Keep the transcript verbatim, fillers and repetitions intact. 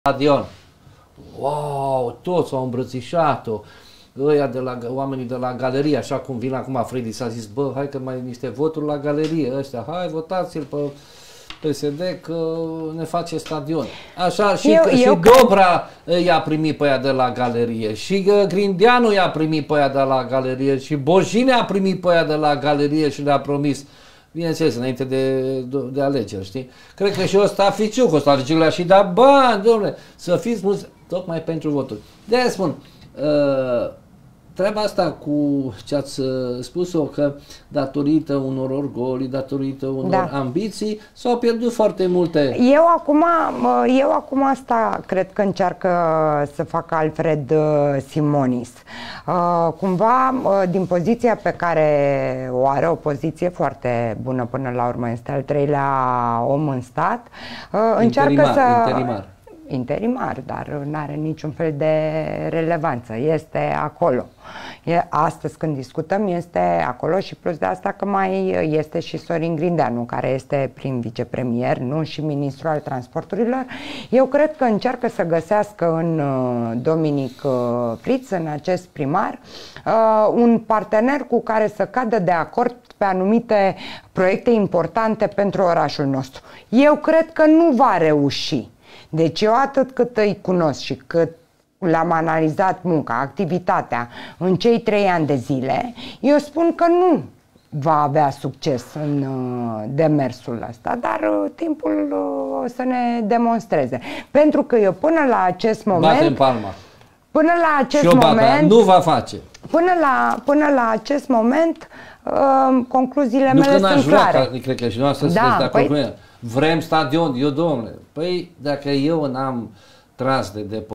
Stadion. Wow, toți s-au îmbrățișat-o. Ăia de la, oamenii de la galerie, așa cum vin acum Fredi, s-a zis, bă, hai că mai niște voturi la galerie ăștia, hai votați-l pe P S D că ne face stadion. Așa și, eu, și eu Dobra i-a primit pe ea de la galerie, și Grindeanu i-a primit pe ea de la galerie, și Bojine a primit pe ea de la galerie și le-a promis, bineînțeles, înainte de, de, de alegeri, știi? Cred că și ăsta Ficiuc, ăsta Ficiuc le-a și dat bani, domnule, să fiți mulți, tocmai pentru voturi. De-aia spun, uh, treaba asta cu ce ați spus-o, că datorită unor orgolii, datorită unor da. ambiții, s-au pierdut foarte multe. Eu acum, eu acum asta cred că încearcă să facă Alfred Simonis. Cumva, din poziția pe care o are, o poziție foarte bună până la urmă, este al treilea om în stat, încearcă interimar, să... Interimar. interimar, dar nu are niciun fel de relevanță, este acolo. E, astăzi când discutăm este acolo și plus de asta că mai este și Sorin Grindeanu, care este prim vicepremier, nu și ministru al transporturilor. Eu cred că încearcă să găsească în uh, Dominic uh, Pritz, în acest primar, uh, un partener cu care să cadă de acord pe anumite proiecte importante pentru orașul nostru. Eu cred că nu va reuși. Deci eu atât cât îi cunosc și cât le-am analizat munca, activitatea în cei trei ani de zile, eu spun că nu va avea succes în uh, demersul ăsta, dar uh, timpul uh, o să ne demonstreze. Pentru că eu până la acest moment... Bate în palma. Până la acest și moment... bata, nu va face. Până la, până la acest moment, uh, concluziile nu mele sunt clare. Ca, cred că și noastră da, sunteți de acord păi... cu mine. Vrem stadion, eu, domnule. Păi, dacă eu n-am tras de, de